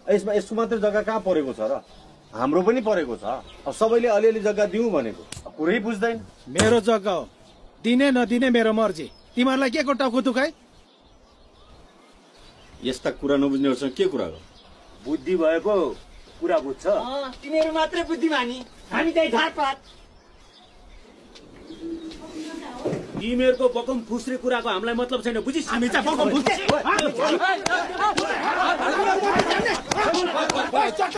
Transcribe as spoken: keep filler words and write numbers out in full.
यसमा यसको मात्र जग्गा कहाँ परेको छ र? हाम्रो पनि परेको छ। अब सबैले अलिअलि जग्गा दिउँ भनेको कुरै बुझ्दैन। मेरो जग्गा हो, दिने नदिने मेरो मर्जी। तिमीहरूलाई के को टाउको दुखाइ? यस्ता कुरा नबुझ्नेहरूसँग के कुरा गर्नु? बुद्धि भएको कुरा बुझ्छ। तिमीहरू मात्रै बुद्धिमानी, हामी चाहिँ झारपात। तिमीहरूको बकम फुस्रे कुराको हामीलाई मतलब छैन, बुझिस्? हामी चाहिँ बकम फुस्रे